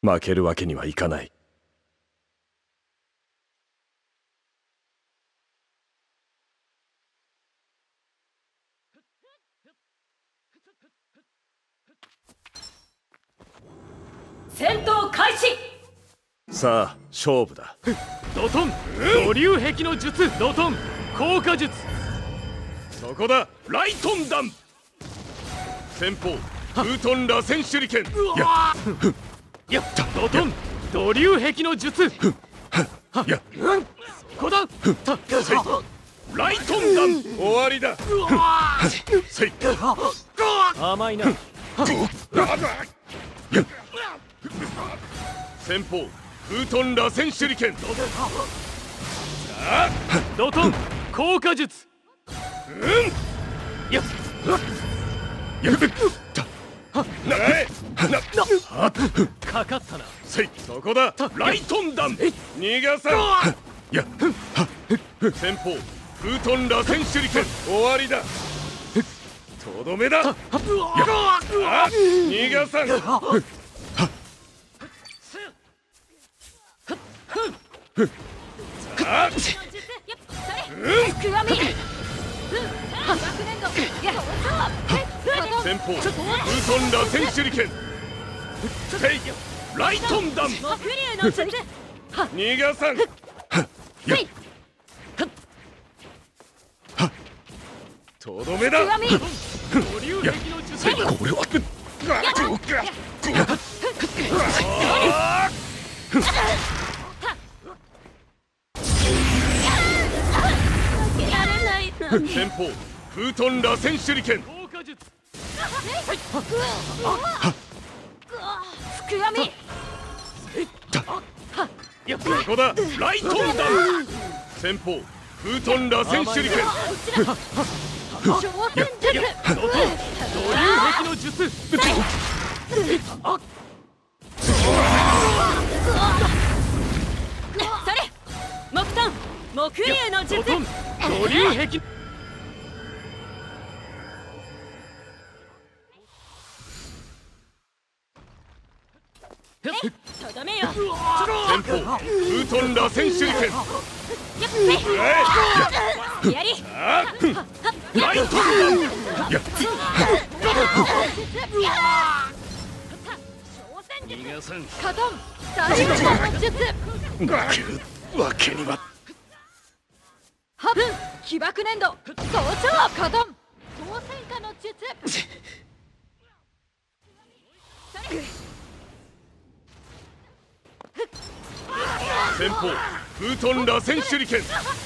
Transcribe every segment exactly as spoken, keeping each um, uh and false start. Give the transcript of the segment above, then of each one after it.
負けるわけにはいかない。 戦闘開始。 さあ勝負だ。 ドトン五竜壁の術、ドトン効果術。 そこだ、ライトン弾。先方空遁螺旋手裏剣。やっやったドトン土竜壁の術。 やっそこだせいライトン弾。終わりだ。せい甘いな。 やっ先方空遁螺旋手裏剣。 ドトン効果術。 やっやっなえなかかったな。 せいそこだ、ライトン弾。逃がさん。やっ先方空遁螺旋手裏剣。終わりだ。とどめだ。やっ逃がさん。あっ先方空遁螺旋手裏剣。せいライトン弾。逃がさん。やっとどめだ。 五竜壁の術。 これは先方空遁螺旋手裏剣。 効果術。 福闇。 ここだ、ライトン弾。先方空遁螺旋手裏剣。 挑戦術。 ドトン土竜壁の術。 それ木遁木竜の術。 ドトン土竜壁。 とどめよ。 先方空遁螺旋手裏剣。 やりライトン弾。やっ逃がさん。 カドン大悟の術。 負けるわけには。 ハブ起爆粘土早朝カドン当選化の術。 先方空遁螺旋手裏剣。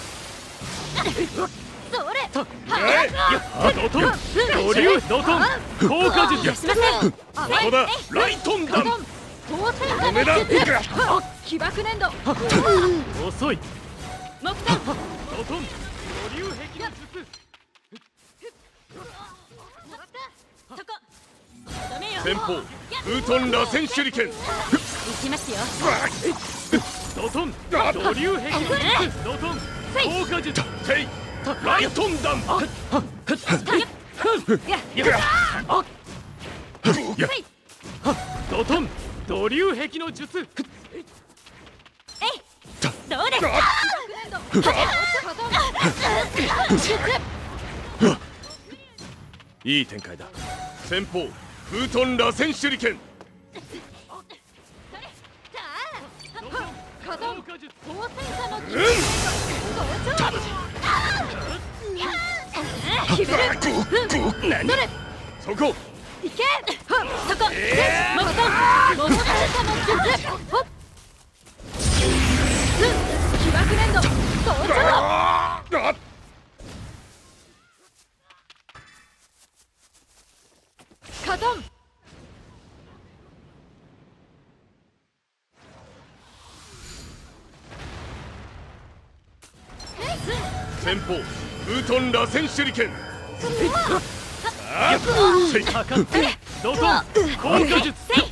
それドトン土竜ドトン効果術。 しません。 ここだ、ライトン弾。 当選化の術。起爆粘土遅い。 木遁ドトン土竜壁の術。 そことどめよ。 先方空遁螺旋手裏剣。 行きますよ。 ドトン土竜壁の術。ドトン効果術。 せいライトン弾。やドトン土竜壁の術。 えいどうですか。 いい展開だ。先方空遁螺旋手裏剣。 カドン効果術。 当選化の術。決める。どれそこいけ。そこ木遁木遁化の術。ほっ起爆粘土早朝あカドン先方空遁螺旋手裏剣。せいかかってドトン効果術。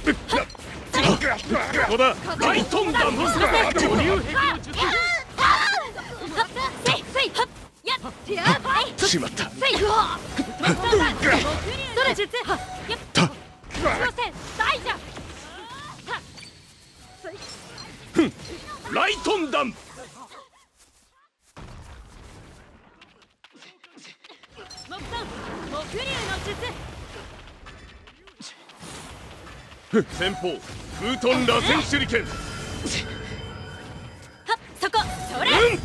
ここだ、ライトン弾。 土竜壁の術。 しまった。 せいどれ術。挑戦大じゃ。 ライトン弾。 木炭木竜の術。 先方空遁螺旋手裏剣。 はっそこそれ、 うん、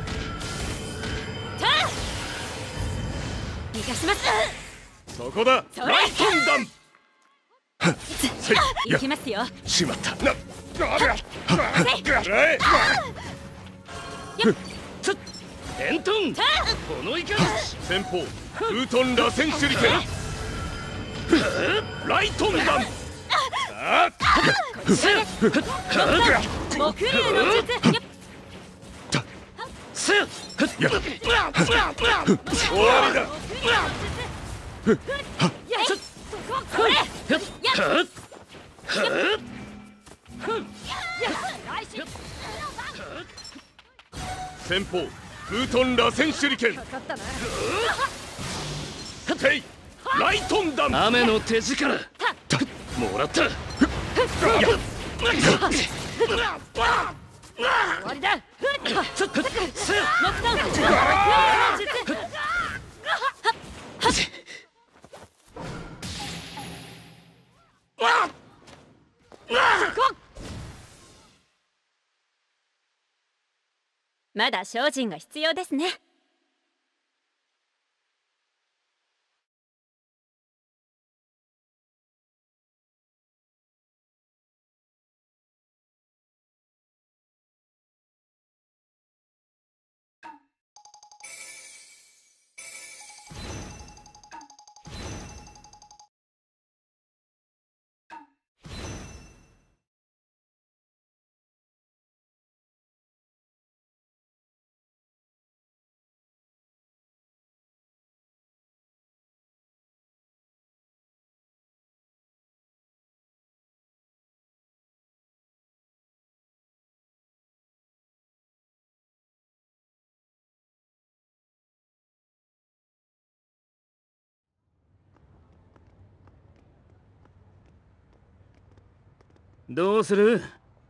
たあ逃がします。 そこだそれライトン弾。せい行きますよ。 しまったな。あれせいつっエントンたあこのいか先方空遁螺旋手裏剣。ライトン弾。あっ木竜の術。やっせっや終わりだ。 やいそこそれやっ来週先方空遁螺旋手裏剣。 かかったな。 ていライトン弾。 雨の手力もらった終わりだ。 つっせっ木炭木竜の術。まだ精進が必要ですね。 どうする？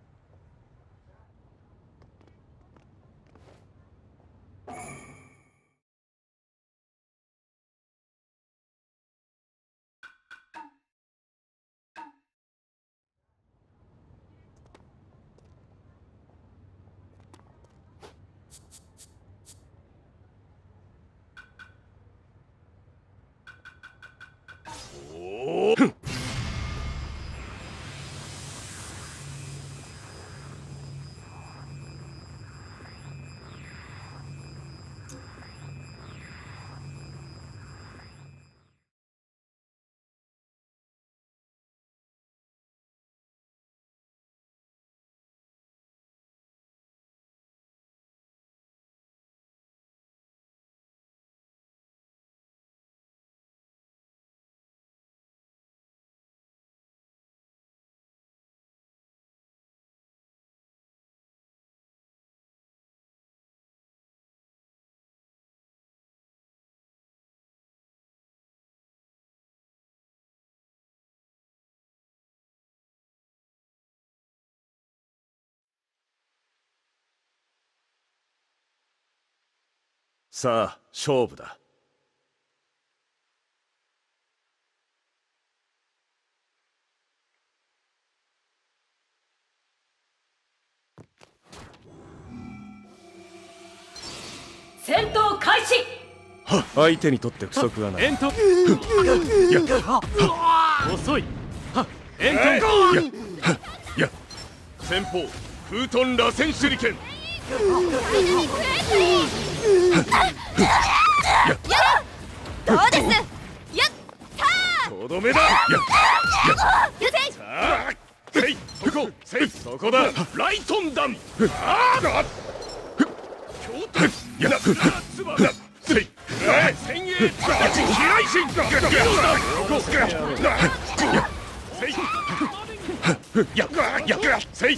おおさあ勝負だ。 戦闘開始。 は相手にとって不足はない。 エントン遅いはエントンいやいや先方空遁螺旋手裏剣。 どうです。やったとどめだ。いやー。 さあせいそこせいそこだライトン弾。ああ京都いやなつばせい先鋭飛来心せいややせい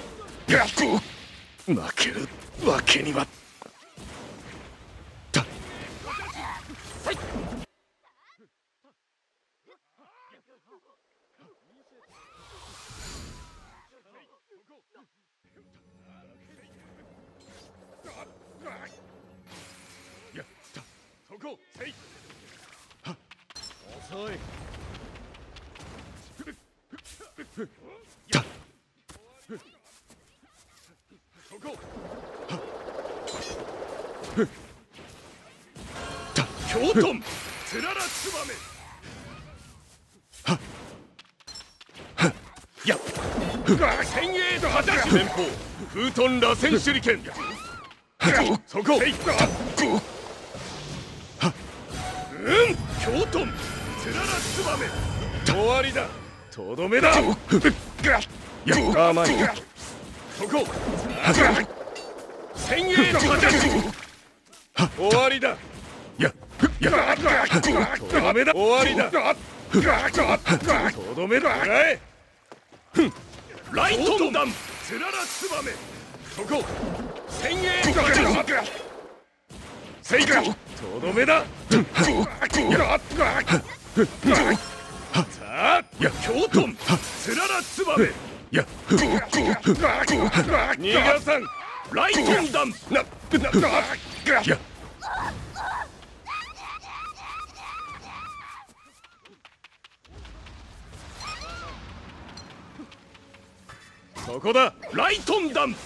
負けるわけには。 こせい遅い。 そこ京都んつららつばめやっ先鋭と果たし前方風遁螺旋手裏剣そこうん京都んつららつばめ終わりだとどめだやっ甘いそこ先鋭と果たし終わりだややとどめだ終わりだとどめだライトン弾つららつばめそこ先鋭と果たしせいかとどめださあや京都つららつばめや逃がさんライトン弾なやそこだライトン弾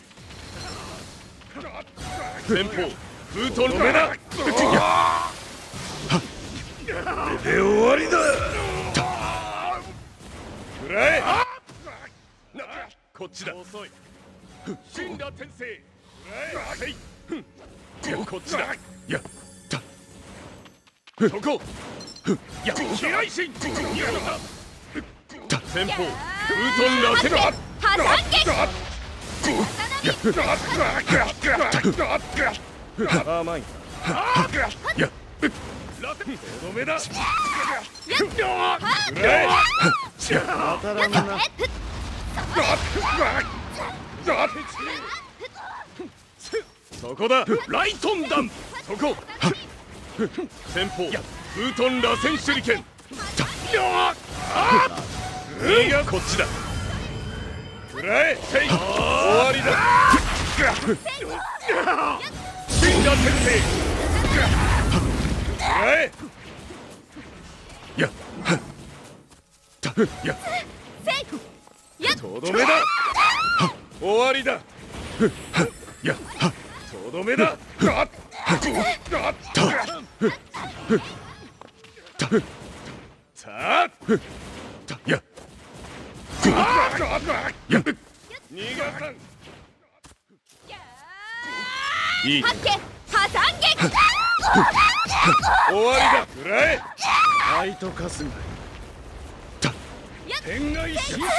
前方風遁の目だこれで終わりだくらえこっちだ遅い神羅転生くらえいやこっちだやったそこや飛来神やった前方風遁螺旋破断撃甘いや螺旋とどめだくらえ当たらんな。 そこだライトン弾そこ前方風遁螺旋手裏剣いやこっちだくらえ終わりだ神羅転生くらえややとどめだ終わりだやとどめださあやや逃がさんいい発見破断撃終わりだくらえライトかすが天外神聖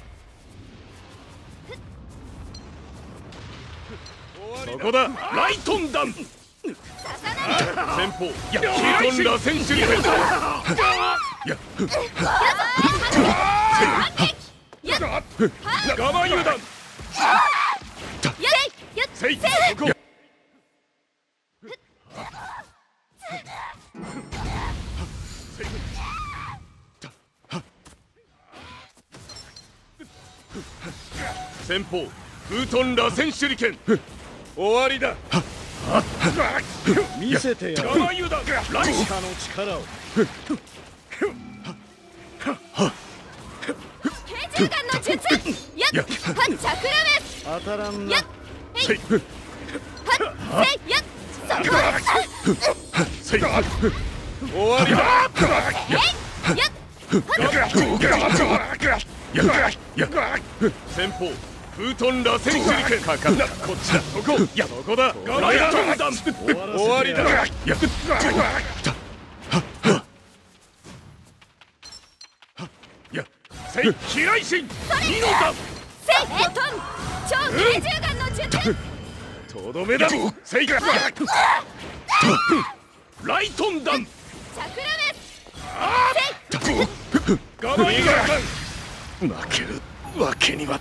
そこだライトン弾前方や風遁螺旋手裏剣や我慢油断せいそこ前方風遁螺旋手裏剣終わりだ見せてやる。 我慢油断ライ下の力を。 軽銃弾の術やっはっチャクラメス当たらんなやっ。 せいはっせいやっそこせい終わりだえいやっやや前方風遁螺旋手裏剣かかったこっちだそこやそこだライトン弾終わりだややせい飛来神二の弾せいエトン超軽銃弾の術とどめだせいライトン弾チャクラメス我慢油断負けるわけには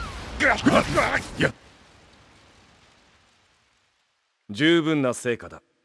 や十分な成果だ。